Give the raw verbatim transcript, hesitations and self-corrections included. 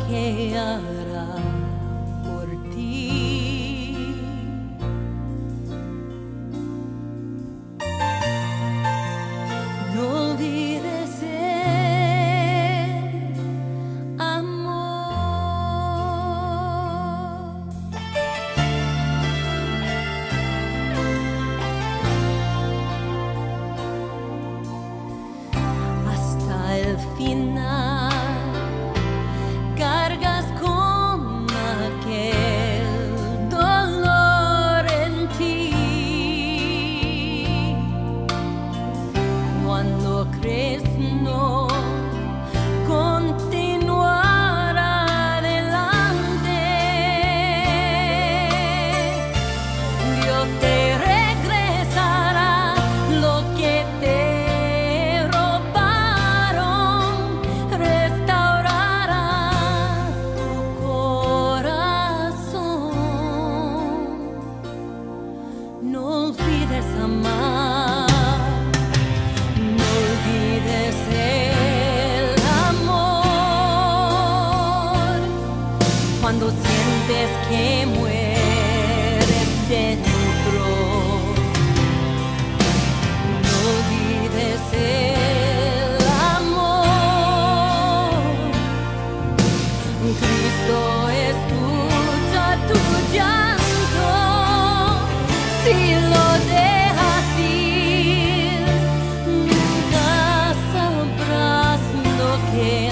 que hará por ti. No olvides el amor. Hasta el final cargas con aquel dolor en ti. Cuando crees no continuar adelante, Dios te regresará lo que te robaron, restaurará tu corazón. No olvides amar, no olvides el amor. Cuando sientes que mueres dentro, no olvides el amor. Cristo escucha tu llanto. Si lo dejas ir, nunca sabrás lo que